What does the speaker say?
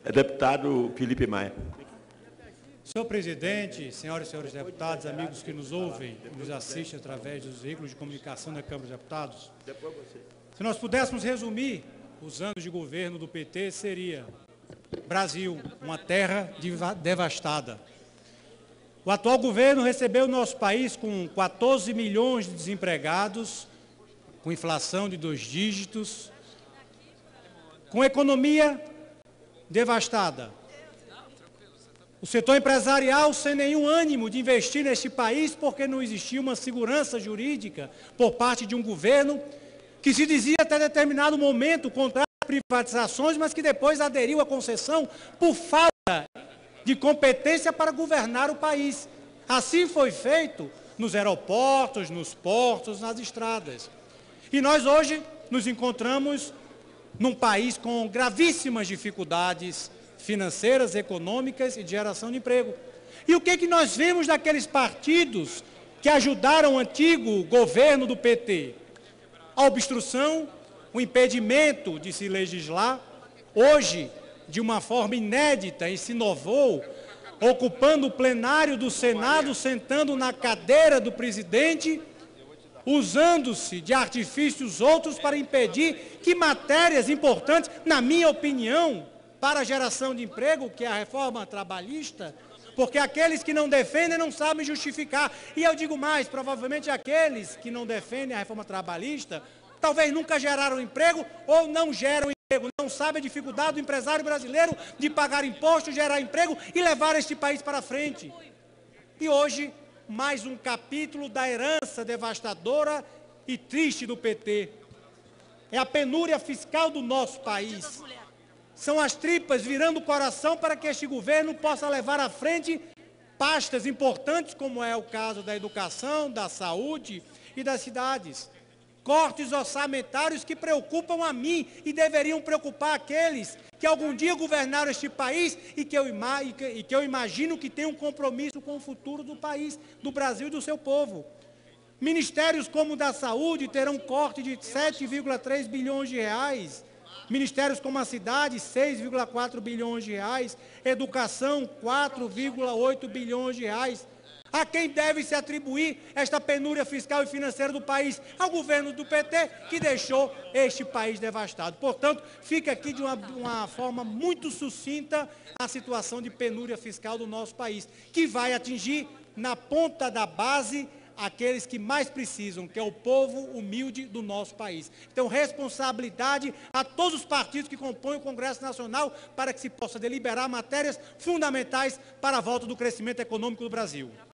Deputado Felipe Maia. Senhor presidente, senhoras e senhores deputados, amigos que nos ouvem e nos assistem através dos veículos de comunicação da Câmara dos Deputados, se nós pudéssemos resumir os anos de governo do PT, seria Brasil, uma terra devastada. O atual governo recebeu o nosso país com 14 milhões de desempregados, com inflação de 2 dígitos, com economia devastada. O setor empresarial sem nenhum ânimo de investir neste país porque não existia uma segurança jurídica por parte de um governo que se dizia até determinado momento contra privatizações, mas que depois aderiu à concessão por falta de competência para governar o país. Assim foi feito nos aeroportos, nos portos, nas estradas. E nós hoje nos encontramos num país com gravíssimas dificuldades financeiras, econômicas e de geração de emprego. E o que nós vemos daqueles partidos que ajudaram o antigo governo do PT? A obstrução, o impedimento de se legislar. Hoje, de uma forma inédita, e se inovou, ocupando o plenário do Senado, sentando na cadeira do presidente, usando-se de artifícios outros para impedir que matérias importantes, na minha opinião, para a geração de emprego, que é a reforma trabalhista, porque aqueles que não defendem não sabem justificar. E eu digo mais, provavelmente aqueles que não defendem a reforma trabalhista, talvez nunca geraram emprego ou não geram emprego, não sabem a dificuldade do empresário brasileiro de pagar imposto, gerar emprego e levar este país para frente. E hoje, mais um capítulo da herança devastadora e triste do PT. É a penúria fiscal do nosso país. São as tripas virando o coração para que este governo possa levar à frente pastas importantes, como é o caso da educação, da saúde e das cidades. Cortes orçamentários que preocupam a mim e deveriam preocupar aqueles que algum dia governaram este país e que eu imagino que têm um compromisso com o futuro do país, do Brasil e do seu povo. Ministérios como o da saúde terão corte de 7,3 bilhões de reais. Ministérios como a cidade, 6,4 bilhões de reais. Educação, 4,8 bilhões de reais. A quem deve se atribuir esta penúria fiscal e financeira do país? Ao governo do PT, que deixou este país devastado. Portanto, fica aqui de uma forma muito sucinta a situação de penúria fiscal do nosso país, que vai atingir na ponta da base aqueles que mais precisam, que é o povo humilde do nosso país. Então, responsabilidade a todos os partidos que compõem o Congresso Nacional para que se possa deliberar matérias fundamentais para a volta do crescimento econômico do Brasil.